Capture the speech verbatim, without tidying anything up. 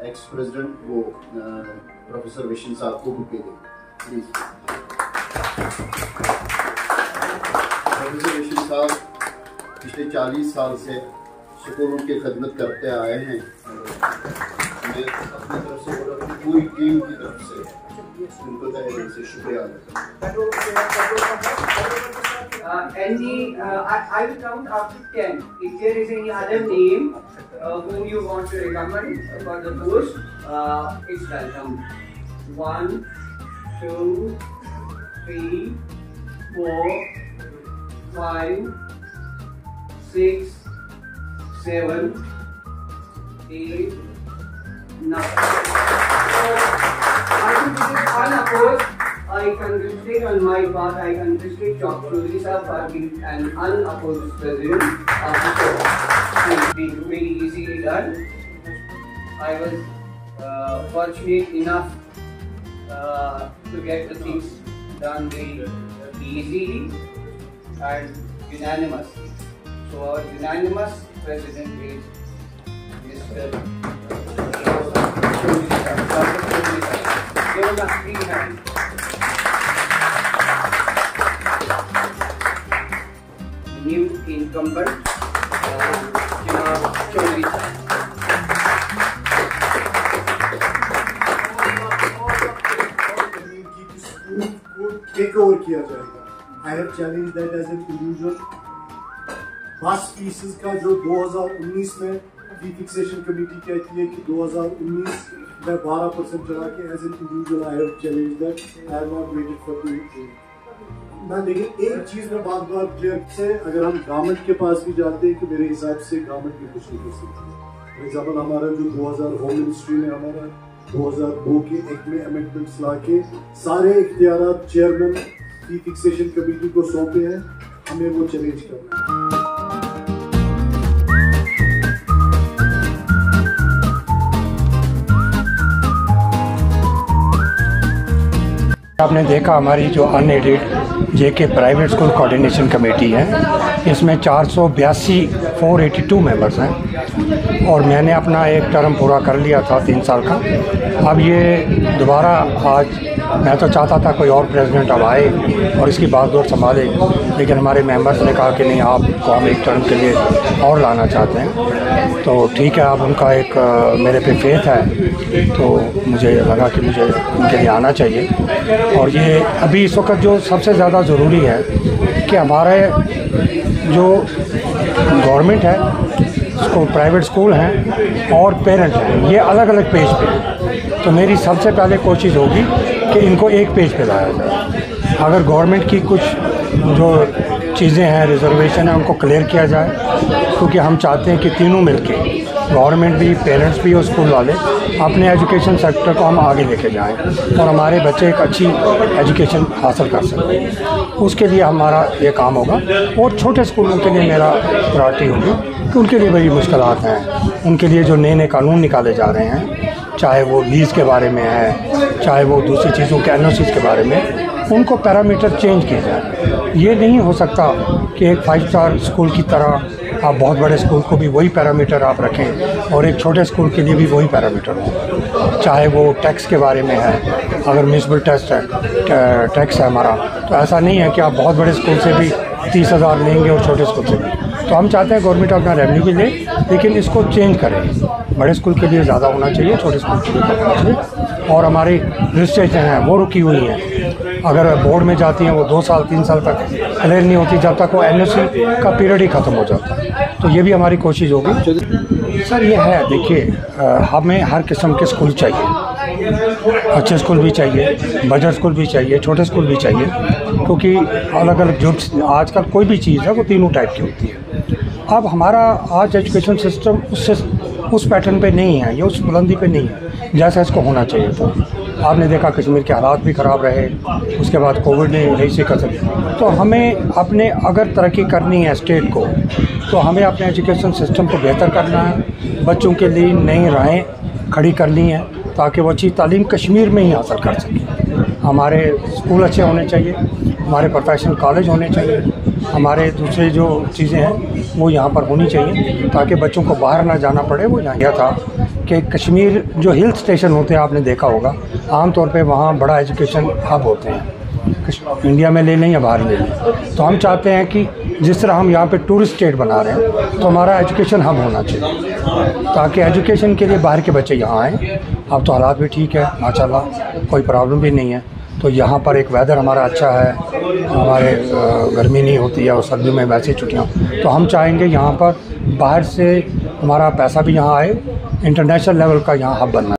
X president वो professor Vishan साहब को बुके दें प्लीज। प्रोफेसर विशन साहब पिछले चालीस साल से स्कूलों की खदमत करते आए हैं। मैं अपनी तरफ से और अपनी पूरी टीम की तरफ से उनको तहे दिल से शुक्रिया अदा Uh, any, uh, I, I will count up to ten. If there is any other name uh, whom you want to recommend for the post, uh, it's welcome. One, two, three, four, five, six, seven, eight, nine. So, I think this is unopposed. I congratulate on my part, I congratulate Doctor Lisa for being an unopposed president of the show. It's been very easily done. I was uh, fortunate enough uh, to get the things done very easily and unanimously. So our unanimous president is Mister Doctor Lisa. Give us a big hand. New incumbent, Janaab Chaudhary sir. Take over किया जाएगा। I have challenge that as an individual. बस fees का जो दो हज़ार उन्नीस में फी fixation committee कहती है कि दो हज़ार उन्नीस में बारह परसेंट चला के as an individual I have challenge that I have not waited for two. मैं लेकिन एक चीज में बात बात क्लियर से, अगर हम गवर्नमेंट के पास भी जाते हैं कि मेरे हिसाब से गवर्नमेंट भी कुछ नहीं कर सकती। फॉर एग्जाम्पल हमारा जो दो हज़ार होम मिनिस्ट्री ने हमारा दो हज़ार दो के एक्ट में अमेंडमेंट्स ला के सारे इख्तियारात चेयरमैन की फिक्सेशन कमेटी को सौंपे हैं, हमें वो चैलेंज करना है। आपने देखा हमारी जो unaided JK private school coordination committee है, इसमें चार सौ बयासी फोर एटी टू मेंबर्स हैं और मैंने अपना एक टर्म पूरा कर लिया था तीन साल का। अब ये दोबारा आज मैं तो चाहता था कोई और प्रेसिडेंट अब आए और इसकी बागडोर संभाले, लेकिन हमारे मेंबर्स ने कहा कि नहीं, आपको हम एक टर्म के लिए और लाना चाहते हैं। तो ठीक है, अब उनका एक मेरे पे फेथ है, तो मुझे लगा कि मुझे उनके लिए आना चाहिए। और ये अभी इस वक्त जो सबसे ज़्यादा ज़रूरी है कि हमारे जो गवर्नमेंट है, स्कूल प्राइवेट स्कूल हैं और पेरेंट हैं, ये अलग अलग पेज पे हैं। तो मेरी सबसे पहले कोशिश होगी कि इनको एक पेज पे लाया जाए। अगर गवर्नमेंट की कुछ जो चीज़ें हैं, रिजर्वेशन है, उनको क्लियर किया जाए, क्योंकि हम चाहते हैं कि तीनों मिलके, गवर्नमेंट भी, पेरेंट्स भी और स्कूल वाले, अपने एजुकेशन सेक्टर को हम आगे लेके जाएं और हमारे बच्चे एक अच्छी एजुकेशन हासिल कर सकें। उसके लिए हमारा ये काम होगा। और छोटे स्कूलों के लिए मेरा प्रायोरिटी होगी कि उनके लिए बड़ी मुश्किलात हैं। उनके लिए जो नए नए कानून निकाले जा रहे हैं, चाहे वो लीज़ के बारे में है, चाहे वो दूसरी चीज़ों के एन ओ सीज़ के बारे में, उनको पैरामीटर चेंज किए जाए। ये नहीं हो सकता कि एक फाइव स्टार स्कूल की तरह आप बहुत बड़े स्कूल को भी वही पैरामीटर आप रखें और एक छोटे स्कूल के लिए भी वही पैरामीटर हो। चाहे वो टैक्स के बारे में है, अगर म्यूनसिपल टैक्स है टैक्स है हमारा, तो ऐसा नहीं है कि आप बहुत बड़े स्कूल से भी तीस हज़ार लेंगे और छोटे स्कूल से भी। तो हम चाहते हैं गवर्नमेंट अपना रेवेन्यू भी ले, लेकिन इसको चेंज करें। बड़े स्कूल के लिए ज़्यादा होना चाहिए, छोटे स्कूल के लिए कम होना चाहिए। और हमारी रजिस्ट्रेशन हैं वो रुकी हुई हैं। अगर बोर्ड में जाती हैं वो दो साल तीन साल तक क्लियर नहीं होती, जब तक वो एन ओ सी का पीरियड ही ख़त्म हो जाता है। तो ये भी हमारी कोशिश होगी। सर ये है, देखिए, हमें हर किस्म के स्कूल चाहिए। अच्छे स्कूल भी चाहिए, बजट स्कूल भी चाहिए, छोटे स्कूल भी चाहिए, क्योंकि अलग अलग जो आजकल कोई भी चीज़ है वो तीनों टाइप की होती है। अब हमारा आज एजुकेशन सिस्टम उससे उस पैटर्न पे नहीं है, ये उस बुलंदी पे नहीं है जैसा इसको होना चाहिए था। आपने देखा कश्मीर के हालात भी ख़राब रहे, उसके बाद कोविड ने यही सी कसर। तो हमें अपने अगर तरक्की करनी है स्टेट को, तो हमें अपने एजुकेशन सिस्टम को बेहतर करना है, बच्चों के लिए नई राहें खड़ी करनी है ताकि वो अच्छी तालीम कश्मीर में ही हासिल कर सकें। हमारे स्कूल अच्छे होने चाहिए, हमारे प्रोफेशनल कॉलेज होने चाहिए, हमारे दूसरे जो चीज़ें हैं वो यहाँ पर होनी चाहिए ताकि बच्चों को बाहर ना जाना पड़े। वो यहाँ गया था कि कश्मीर जो हिल स्टेशन होते हैं आपने देखा होगा, आमतौर पे वहाँ बड़ा एजुकेशन हब होते हैं, इंडिया में ले लें या बाहर ले लें। तो हम चाहते हैं कि जिस तरह हम यहाँ पे टूरिस्ट स्टेट बना रहे हैं तो हमारा एजुकेशन हब होना चाहिए, ताकि एजुकेशन के लिए बाहर के बच्चे यहाँ आएँ। अब तो हालात भी ठीक है माशाल्लाह, कोई प्रॉब्लम भी नहीं है। तो यहाँ पर एक वेदर हमारा अच्छा है, हमारे गर्मी नहीं होती है और सर्दी में वैसे छुट्टियाँ। तो हम चाहेंगे यहाँ पर बाहर से हमारा पैसा भी यहाँ आए, इंटरनेशनल लेवल का यहाँ हब बनना।